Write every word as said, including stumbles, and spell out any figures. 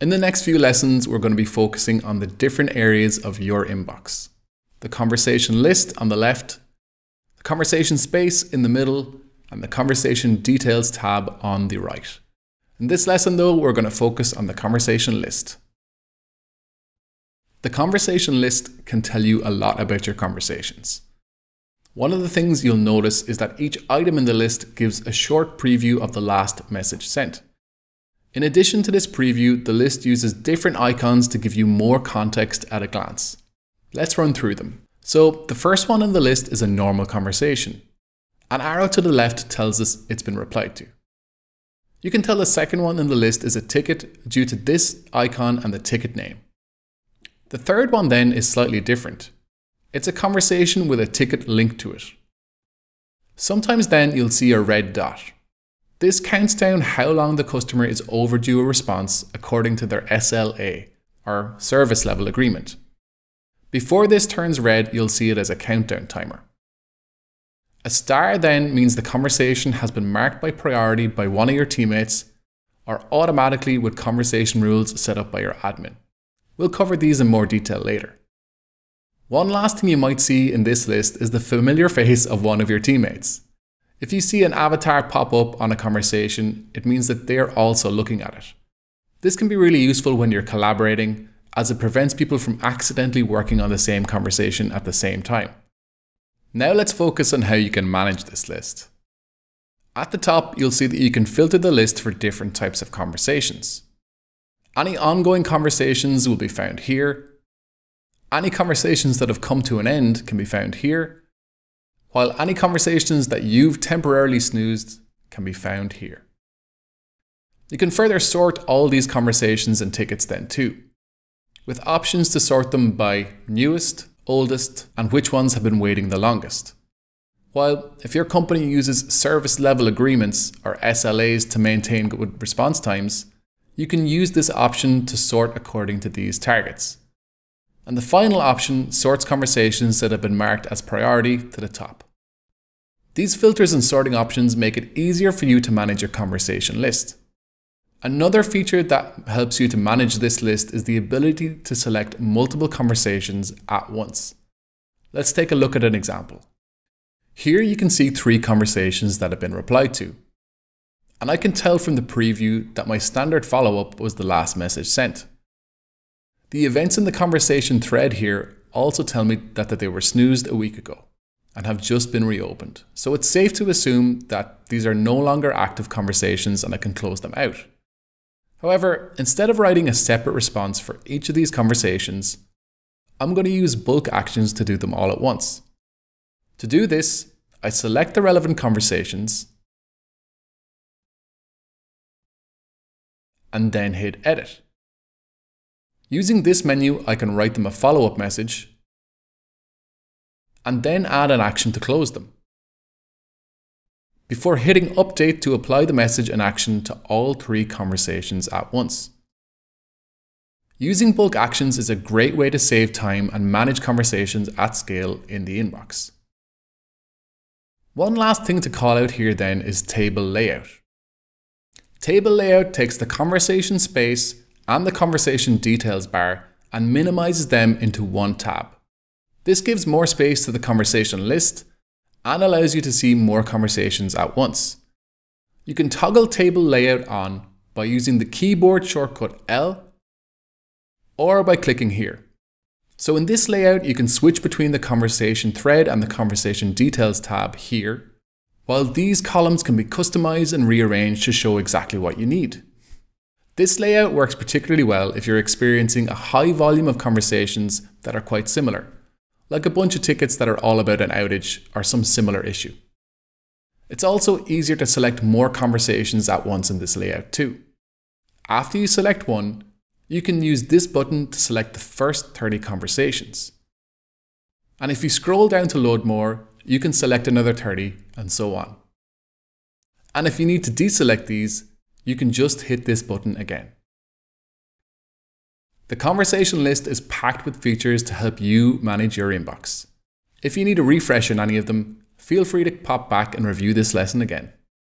In the next few lessons, we're going to be focusing on the different areas of your inbox. The conversation list on the left, the conversation space in the middle, and the conversation details tab on the right. In this lesson though, we're going to focus on the conversation list. The conversation list can tell you a lot about your conversations. One of the things you'll notice is that each item in the list gives a short preview of the last message sent. In addition to this preview, the list uses different icons to give you more context at a glance. Let's run through them. So the first one on the list is a normal conversation. An arrow to the left tells us it's been replied to. You can tell the second one in the list is a ticket due to this icon and the ticket name. The third one then is slightly different. It's a conversation with a ticket linked to it. Sometimes then you'll see a red dot. This counts down how long the customer is overdue a response according to their S L A, or service level agreement. Before this turns red, you'll see it as a countdown timer. A star then means the conversation has been marked by priority by one of your teammates or automatically with conversation rules set up by your admin. We'll cover these in more detail later. One last thing you might see in this list is the familiar face of one of your teammates. If you see an avatar pop up on a conversation, it means that they're also looking at it. This can be really useful when you're collaborating, as it prevents people from accidentally working on the same conversation at the same time. Now let's focus on how you can manage this list. At the top, you'll see that you can filter the list for different types of conversations. Any ongoing conversations will be found here. Any conversations that have come to an end can be found here, while any conversations that you've temporarily snoozed can be found here. You can further sort all these conversations and tickets then too, with options to sort them by newest, oldest, and which ones have been waiting the longest. While if your company uses service level agreements or S L As to maintain good response times, you can use this option to sort according to these targets. And the final option sorts conversations that have been marked as priority to the top. These filters and sorting options make it easier for you to manage your conversation list. Another feature that helps you to manage this list is the ability to select multiple conversations at once. Let's take a look at an example. Here you can see three conversations that have been replied to. And I can tell from the preview that my standard follow-up was the last message sent. The events in the conversation thread here also tell me that, that they were snoozed a week ago and have just been reopened. So it's safe to assume that these are no longer active conversations and I can close them out. However, instead of writing a separate response for each of these conversations, I'm going to use bulk actions to do them all at once. To do this, I select the relevant conversations and then hit Edit. Using this menu, I can write them a follow-up message and then add an action to close them, before hitting Update to apply the message and action to all three conversations at once. Using bulk actions is a great way to save time and manage conversations at scale in the inbox. One last thing to call out here then is table layout. Table layout takes the conversation space and the conversation details bar and minimizes them into one tab. This gives more space to the conversation list and allows you to see more conversations at once. You can toggle table layout on by using the keyboard shortcut L or by clicking here. So in this layout, you can switch between the conversation thread and the conversation details tab here, while these columns can be customized and rearranged to show exactly what you need. This layout works particularly well if you're experiencing a high volume of conversations that are quite similar, like a bunch of tickets that are all about an outage or some similar issue. It's also easier to select more conversations at once in this layout too. After you select one, you can use this button to select the first thirty conversations. And if you scroll down to load more, you can select another thirty and so on. And if you need to deselect these, you can just hit this button again. The conversation list is packed with features to help you manage your inbox. If you need a refresh on any of them, feel free to pop back and review this lesson again.